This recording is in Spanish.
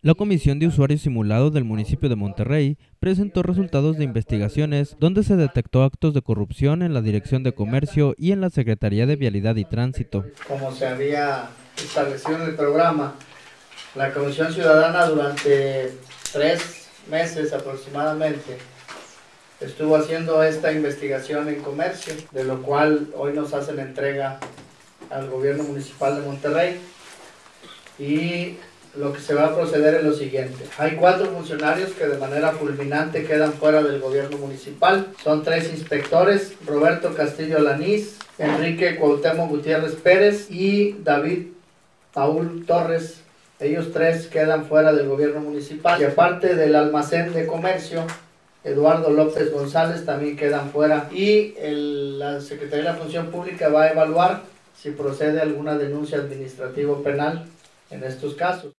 La Comisión de Usuarios Simulados del municipio de Monterrey presentó resultados de investigaciones donde se detectó actos de corrupción en la Dirección de Comercio y en la Secretaría de Vialidad y Tránsito. Como se había establecido en el programa, la Comisión Ciudadana durante 3 meses aproximadamente estuvo haciendo esta investigación en comercio, de lo cual hoy nos hacen entrega al gobierno municipal de Monterrey. Y lo que se va a proceder es lo siguiente: hay 4 funcionarios que de manera fulminante quedan fuera del gobierno municipal. Son 3 inspectores: Roberto Castillo Lanís, Enrique Cuauhtémoc Gutiérrez Pérez y David Paul Torres. Ellos 3 quedan fuera del gobierno municipal. Y aparte del almacén de comercio, Eduardo López González, también quedan fuera. Y la Secretaría de la Función Pública va a evaluar si procede alguna denuncia administrativa o penal en estos casos.